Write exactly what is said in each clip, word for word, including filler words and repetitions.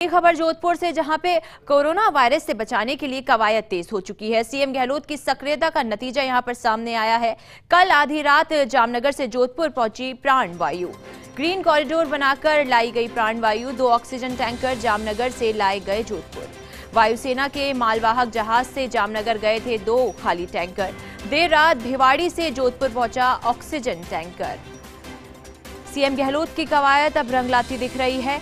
खबर जोधपुर से, जहां पे कोरोना वायरस से बचाने के लिए कवायद तेज हो चुकी है। सीएम गहलोत की सक्रियता का नतीजा यहां पर सामने आया है। कल आधी रात जामनगर से जोधपुर पहुंची प्राण वायु। ग्रीन कॉरिडोर बनाकर लाई गई प्राण वायु। दो ऑक्सीजन टैंकर जामनगर से लाए गए जोधपुर। वायुसेना के मालवाहक जहाज से जामनगर गए थे दो खाली टैंकर। देर रात भिवाड़ी से जोधपुर पहुंचा ऑक्सीजन टैंकर। सीएम गहलोत की कवायद अब रंग लाती दिख रही है।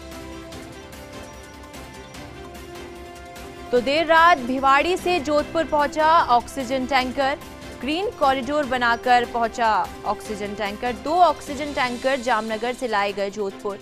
तो देर रात भिवाड़ी से जोधपुर पहुंचा ऑक्सीजन टैंकर। ग्रीन कॉरिडोर बनाकर पहुंचा ऑक्सीजन टैंकर। दो ऑक्सीजन टैंकर जामनगर से लाए गए जोधपुर।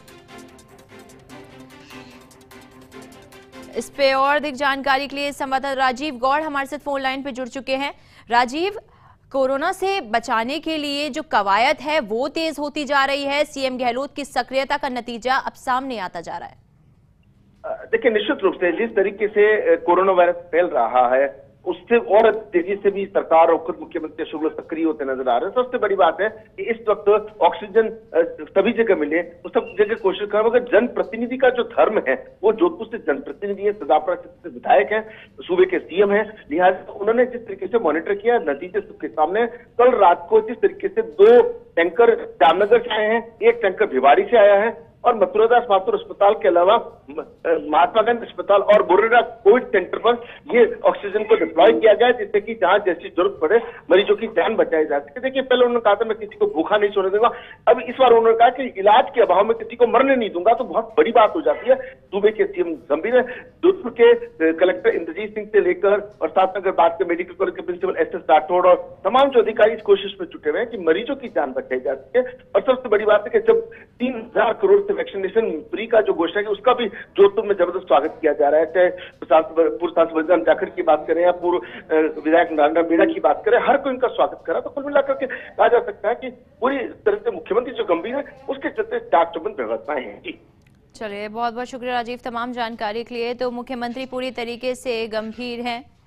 इस पे और अधिक जानकारी के लिए संवाददाता राजीव गौड़ हमारे साथ फोन लाइन पे जुड़ चुके हैं। राजीव, कोरोना से बचाने के लिए जो कवायद है वो तेज होती जा रही है। सीएम गहलोत की सक्रियता का नतीजा अब सामने आता जा रहा है। देखिए, निश्चित रूप से जिस तरीके से कोरोना वायरस फैल रहा है उससे और तेजी से भी सरकार और खुद मुख्यमंत्री अशोक गहलोत सक्रिय होते नजर आ रहे हैं। सबसे बड़ी बात है कि इस वक्त ऑक्सीजन सभी जगह मिले, उस सब जगह कोशिश करें। मगर जनप्रतिनिधि का जो धर्म है वो जोधपुर से जनप्रतिनिधि है, सदापुरा से विधायक है, सूबे के सीएम है। लिहाजा उन्होंने जिस तरीके से मॉनिटर किया, नतीजे सबके सामने। कल रात को जिस तरीके से दो टैंकर जामनगर से आए हैं, एक टैंकर भिवाड़ी से आया है और मथुरादास माथुर अस्पताल के अलावा महात्मा गांधी अस्पताल और बोरेरा कोविड सेंटर पर ये ऑक्सीजन को डिप्लॉय किया गया, जिससे कि जहां जैसी जरूरत पड़े मरीजों की जान बचाई जा सके। देखिए, पहले उन्होंने कहा था मैं किसी को भूखा नहीं सोने दूंगा। अब इस बार उन्होंने कहा कि इलाज के अभाव में किसी को मरने नहीं दूंगा, तो बहुत बड़ी बात हो जाती है। सूबे के सीएम गंभीर है। जोधपुर के कलेक्टर इंद्रजीत सिंह से लेकर और साथ अगर बात करें मेडिकल कॉलेज के प्रिंसिपल एस एस राठौड़ और तमाम जो अधिकारी इस कोशिश में जुटे हुए हैं कि मरीजों की जान बचाई जा सके। और सबसे बड़ी बात है कि जब तीन हजार करोड़ से वैक्सीनेशन फ्री का जो घोषणा है उसका भी जोधपुर में जबरदस्त स्वागत किया जा रहा है। चाहे पूर्व सांसद बलराम जाखड़ की बात करें या पूर्व विधायक नारायण मीणा की बात करें, हर कोई इनका स्वागत करा। तो कुल मिलाकर के कहा जा सकता है कि पूरी तरह से मुख्यमंत्री जो गंभीर है उसके चलते चाक चौबंद व्यवस्थाएं हैं। जी चलिए, बहुत बहुत शुक्रिया राजीव तमाम जानकारी के लिए। तो मुख्यमंत्री पूरी तरीके से गंभीर हैं।